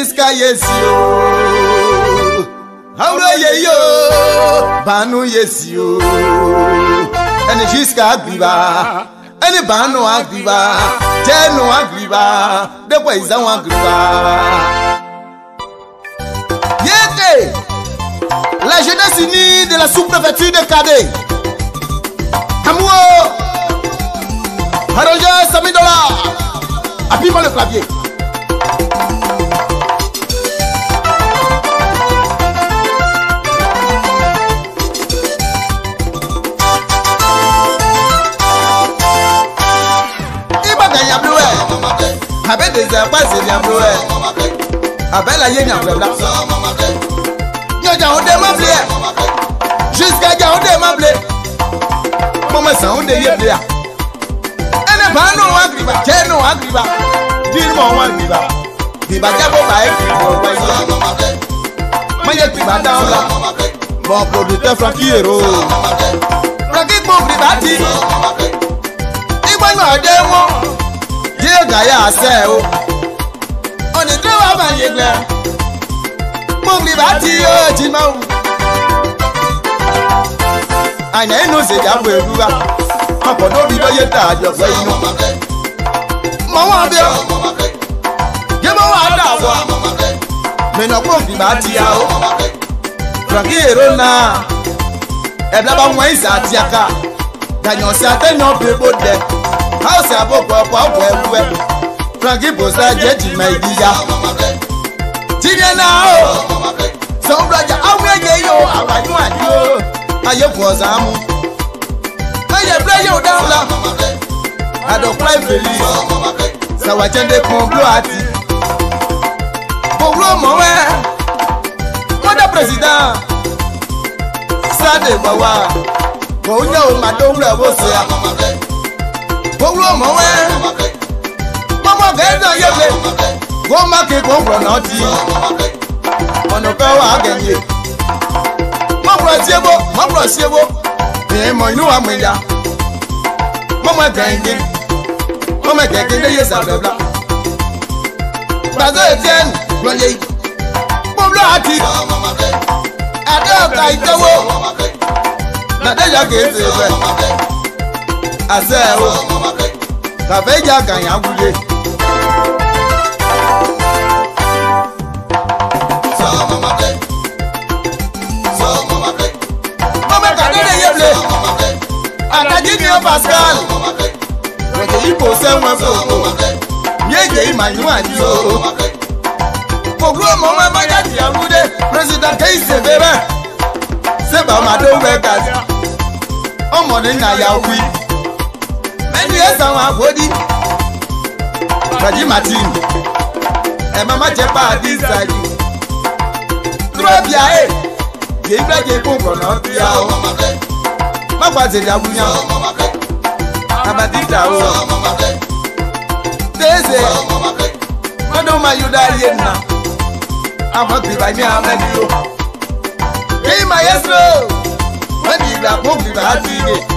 jusqu'à Yesio. Haura Yeyo, Banu Yesio. And jusqu'à Agriba. And the Banu Agriba. Jeno Agriba. The ways I want Agriba. Yete. La jeunesse unie de la sous-préfecture de Cadet. Amour. Haroja Samidola. Appuie-moi le clavier. ABEL de ZEA c'est bien bleu. ABEL a yéni en bleu. Yo jaon de mample. Jusqu'à jaon de mample. Maman ça on de yéblé. Elle ba no agriba, je no agriba. Dis moi agriba. Diba jabo ba e. Maye tiba down là. Bon producteur Frankie Hero. Frankie bon privati. Iba no de mo. Gaya say o on the driver man ye gbe mo bi ba ti o ti ma o anya inu se ja bo eruwa apo do bi do ye ta ajo gbe inu mo wa bi o ye mo wa da wo me no ko bi ba ti a o Frankie Hero na e bla ba won isa ti aka ganyo se atenyo be bo de house aboko opo ewe Frankie Bosa jeji maidiya Tinya na o so braja aweye yo awaju adio aye fozamu aye play yo down la ado cry feliz sa wa chende konblo ati konblo mo we moda president sa Debahou ko nya o madowra wo se a Bowlo mowe Mama genda yebe Go make go pronoti Ono ka wa genye Mama siebo E mo inu amenya Mama genye Mama genye de yesa bla Bazo Etienne Roye Bowlo ati Ado ka itewo Na deja geze Ase o Kabeja kanya guye Mama kadere yeble Akaji ni o Pascal Weke ipo se mwen foko Yege imanyu ajo Poglo mama magati agude President Keise bebe Seba mado wekazi Omone na ya wi Many years on body. Kaji Martin. And Mama Jepa this side. Drop ya eh. Give back a book on out the hour. Mama said, I will know. Amadita. There's a Madonna, you die now. I'm not by me. I'm at you. Hey, my yes, when you got book with the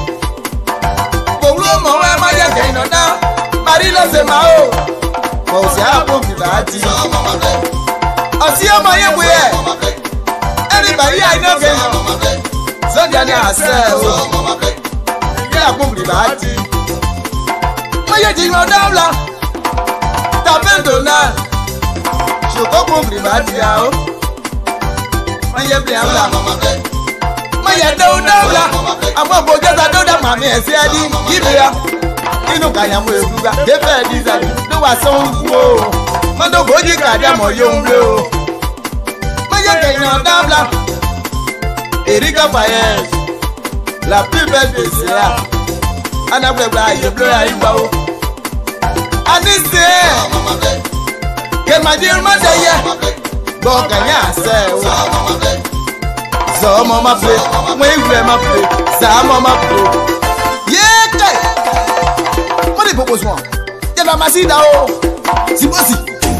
Mo wa ma ya ke ino na Marilo se ma o Mo se apo ki ba ti Osi o ma ye we Anybody I know ke So dia ni ase o Ya apo ki ba ti Mo ye di mo dawla Ta bendo na Shoko ko ki ba ti a o Mo ye bi awla Mo ye do dawla Amo bojo da do da mami ese adi Gibia Inu kanya mo ebuga Gefe dizali Do wa so nwo Mando goji kada mo yombe o Maya kenya dabla Erika Fayez La plus belle de ZEA Ana bebla yeblo ya iwa o Anise Ke madir madeye Go kanya se o So mama play Mwe iwe ma play Za mama play Yeke What is purpose one? Yaba masida o Sibosi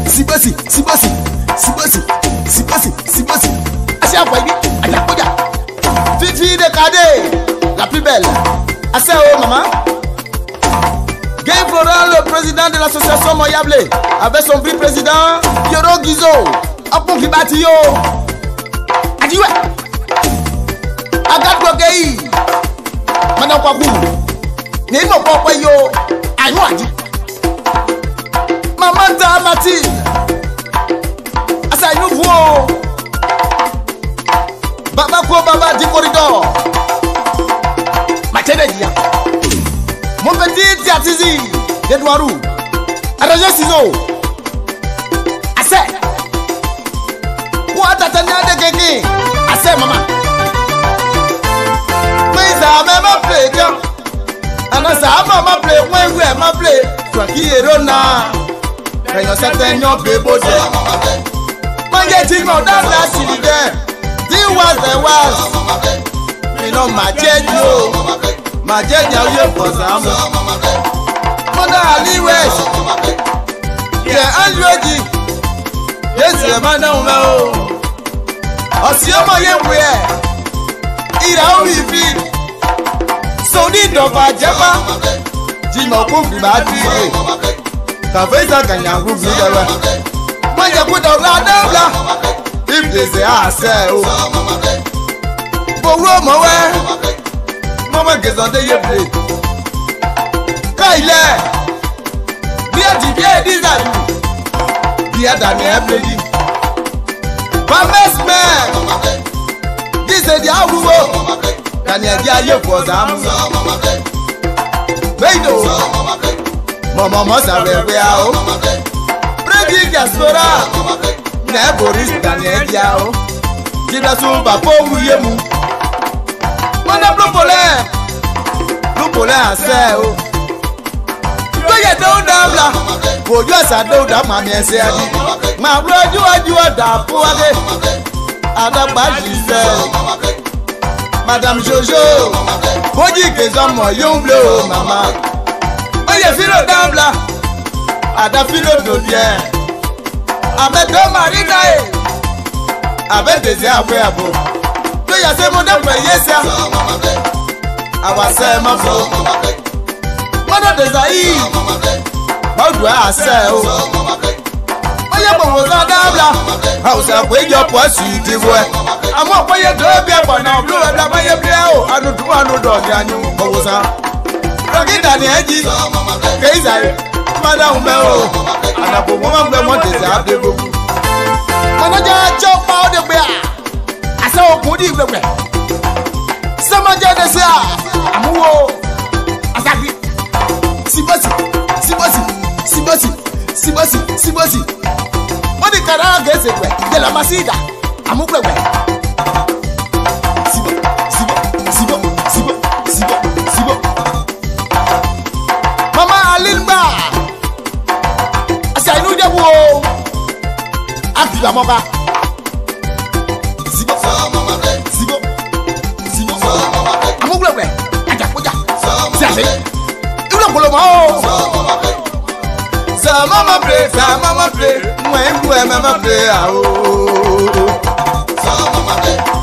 Asia Fayez Ayakoja Fifi de Cadet La plus belle Assez oh maman Game Florent le président de l'association Moyablé, avec son vice-président, Yoro Guizo, Apon Kibatio, Adiwe, Agat Bogei, Madame Kwaku, Nemo Popoyo, Aïwadi, Maman Mathilde, Asa Nouveau, Baba Ko Baba du corridor, Machenedia, mon petit Tiatizi, Edouardou, Arrangé Ciseaux, Assez, Quoi t'attendais de gagner, Assez maman, mais ça m'a m'appelé, ça m'a m'appelé, ouais, m'appelé, toi qui est Rona, mais non, certains n'ont pas beau de Mangetti, mon dans la Sylvain, dis was the was, mais non, ma tête, ma tête, il y a eu pour ça, Ali West, il y a un lieu dit, yes, madame, aussi un moyen il a eu vite, son dit d'enfant, dis-moi pour que ma fille, t'as fait ça quand il y a un groupe de moi, j'ai pris dans la table là, il me disait assez, pour moi, maman, qu'est-ce qu'on dit, quand il est. Bien dit ça. Bien Daniel Bledi. Pames mère. Dis c'est dia ouwo. Daniel dia ye for zam. Beido. Maman ça veut o. Predi diaspora. Ne Boris Daniel dia o. Dibla so ba po wuyemu. Mana blopole. Blopole ase o. Oye do dabla, ojo asa do da mami ese adi. Ma bro ju da po ade. Adagba Giselle, Madame Jojo, oji kezo mo yomble mama. Oye filo dabla, ada filo do bien. Avec deux marina avec des après abo. To ya se mo da pe yesa. Awase ma fo. Mother Desai, how do I say? I am a Dabla. How's that way your pussy? I'm up by your door, but now blue and my blow. I don't want to do Daniel Bosa. Forget Danny Edgy, Kazai, Madame Mel, and a woman that wanted to have the book. Manager chop out the bear. I saw good evening. Someone just say, I'm who I Sibasi. What the cara gets it? De la Masida. Amuple. Sibo. Mama Alimba. Asa inu de wo. Akila moka. Sibo. Amuple. Ajapoja. Siase. Ulu kolomo. Mama play, mama play, mama play,